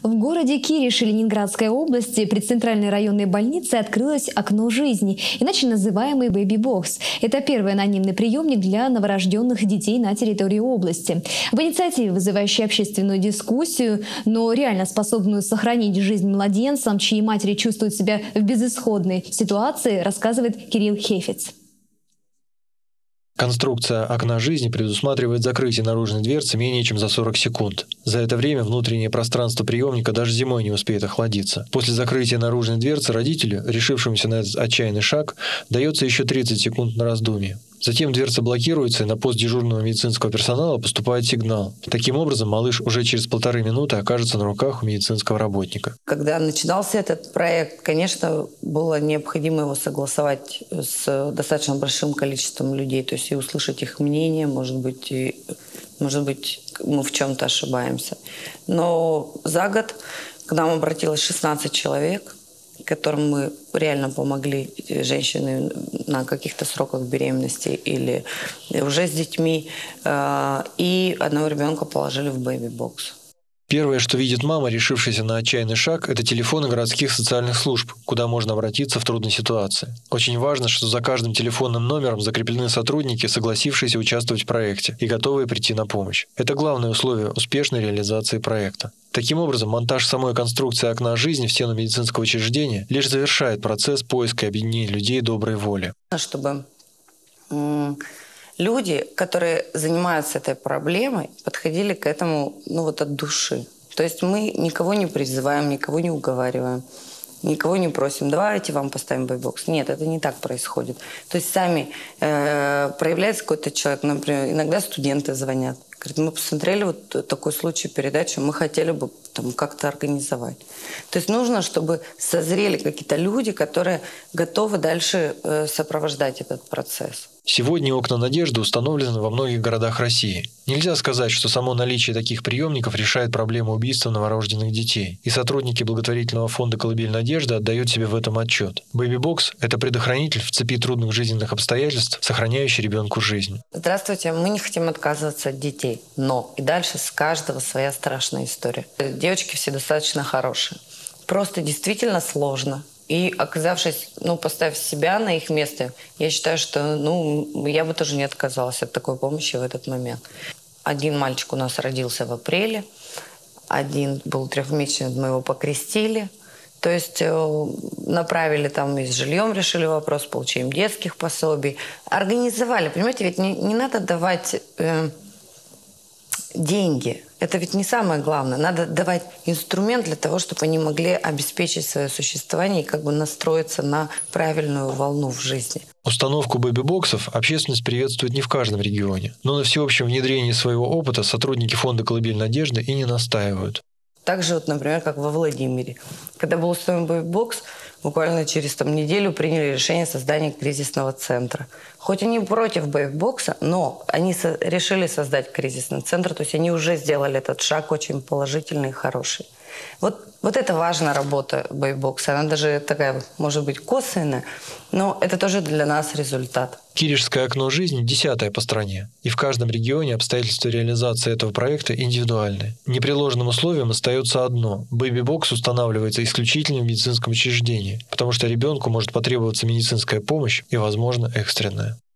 В городе Кириши Ленинградской области при Центральной районной больнице открылось окно жизни, иначе называемый бэби-бокс. Это первый анонимный приемник для новорожденных детей на территории области. В инициативе, вызывающей общественную дискуссию, но реально способную сохранить жизнь младенцам, чьи матери чувствуют себя в безысходной ситуации, рассказывает Кирилл Хефец. Конструкция окна жизни предусматривает закрытие наружной дверцы менее чем за 40 секунд. За это время внутреннее пространство приемника даже зимой не успеет охладиться. После закрытия наружной дверцы родителю, решившемуся на этот отчаянный шаг, дается еще 30 секунд на раздумье. Затем дверца блокируется, и на пост дежурного медицинского персонала поступает сигнал. Таким образом, малыш уже через 1,5 минуты окажется на руках у медицинского работника. Когда начинался этот проект, конечно, было необходимо его согласовать с достаточно большим количеством людей, то есть и услышать их мнение, может быть, мы в чем-то ошибаемся. Но за год к нам обратилось 16 человек, которым мы реально помогли, женщины на каких-то сроках беременности или уже с детьми, и одного ребенка положили в бэби-бокс. Первое, что видит мама, решившаяся на отчаянный шаг, это телефоны городских социальных служб, куда можно обратиться в трудной ситуации. Очень важно, что за каждым телефонным номером закреплены сотрудники, согласившиеся участвовать в проекте и готовые прийти на помощь. Это главное условие успешной реализации проекта. Таким образом, монтаж самой конструкции окна жизни в стену медицинского учреждения лишь завершает процесс поиска и объединения людей доброй воли. Чтобы люди, которые занимаются этой проблемой, подходили к этому от души. То есть мы никого не призываем, никого не уговариваем, никого не просим, давайте вам поставим бэби-бокс. Нет, это не так происходит. То есть сами проявляется какой-то человек, например, иногда студенты звонят. Говорят, мы посмотрели такой случай передачи, мы хотели бы как-то организовать. То есть нужно, чтобы созрели какие-то люди, которые готовы дальше сопровождать этот процесс. Сегодня окна надежды установлены во многих городах России. Нельзя сказать, что само наличие таких приемников решает проблему убийства новорожденных детей. И сотрудники благотворительного фонда «Колыбель надежды» отдают себе в этом отчет. Бэби-бокс – это предохранитель в цепи трудных жизненных обстоятельств, сохраняющий ребенку жизнь. Здравствуйте, мы не хотим отказываться от детей, но и дальше с каждого своя страшная история. Девочки все достаточно хорошие. Просто действительно сложно. И оказавшись, поставив себя на их место, я считаю, что я бы тоже не отказалась от такой помощи в этот момент. Один мальчик у нас родился в апреле, один был 3-месячный, мы его покрестили. То есть направили и с жильем решили вопрос, получением детских пособий. Организовали, понимаете, ведь не надо давать деньги. Это ведь не самое главное. Надо давать инструмент для того, чтобы они могли обеспечить свое существование и настроиться на правильную волну в жизни. Установку бэби-боксов общественность приветствует не в каждом регионе, но на всеобщем внедрении своего опыта сотрудники фонда «Колыбель надежды» и не настаивают. Также, например, как во Владимире. Когда был установлен бэби-бокс, буквально через неделю приняли решение о создании кризисного центра. Хоть они против бэби-бокса, но они решили создать кризисный центр, то есть они уже сделали этот шаг очень положительный и хороший. Вот это важная работа бэби-бокса. Она даже такая, может быть, косвенная, но это тоже для нас результат. Киришское окно жизни 10-е по стране, и в каждом регионе обстоятельства реализации этого проекта индивидуальны. Непреложным условием остается одно – бэби-бокс устанавливается исключительно в медицинском учреждении, потому что ребенку может потребоваться медицинская помощь и, возможно, экстренная.